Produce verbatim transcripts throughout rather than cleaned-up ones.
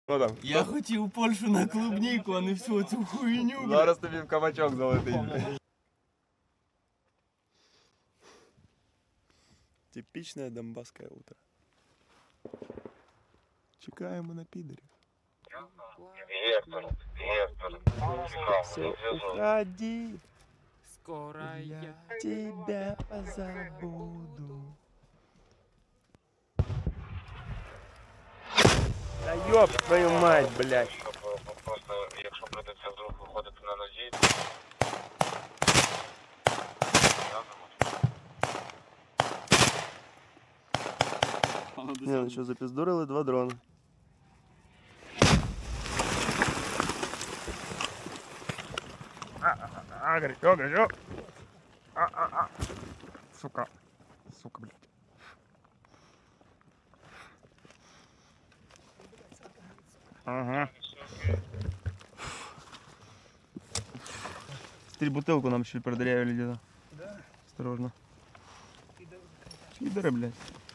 Що там? Я хотів Польщу на клубніку, а не всю цю хуйню. Зараз тобі в кабачок залетить. Типичное донбасское утро. Чекаємо на підерів. Вектор, Вектор, Все, уходи, Скоро я тебя позабуду. Да ёб твою мать, блядь. Просто, якщо придеться вдруг виходити на ножі, Не, ну що, запіздурили два дрони. А, горячо, горячо. А, а, а. Сука. Сука, блядь. Ага. Смотри, бутылку нам чуть продырявили где-то. Да. Осторожно. Пидоры, блядь.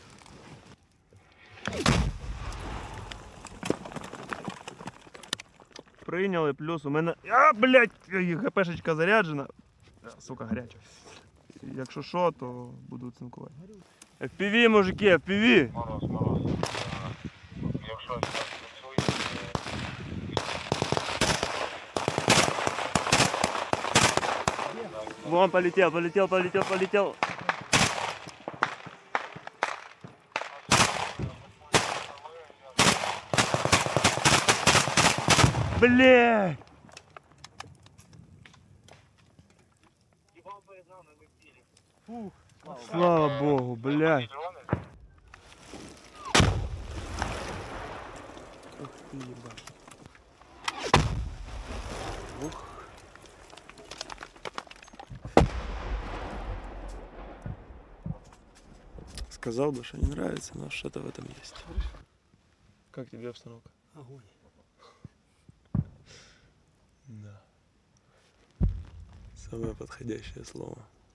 Прийняли, плюс у мене... А, блядь, ГПшечка заряджена. Сука, гаряча. Якщо що, то буду цинкувати. еф пі ві, мужики, еф пі ві. мороз, мороз. Якщо працює, Вон полетел, полетел, полетел, полетел. Блядь! Фух, слава богу, блядь. Ух ты, ебать. Ух. Сказал бы, что не нравится, но что-то в этом есть. Как тебе обстановка? Огонь. Да. Самое подходящее слово.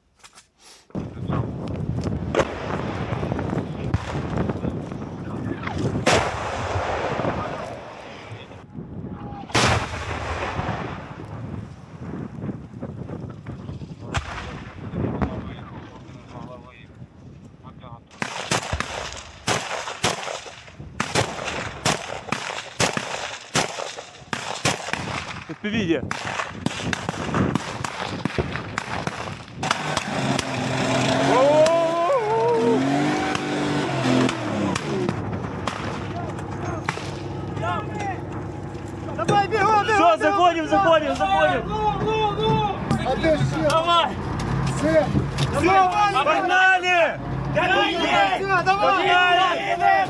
В виде. Давай, бегом, Все, заходим, заходим, заходим. Давай! Все, погнали! Давай! Давай!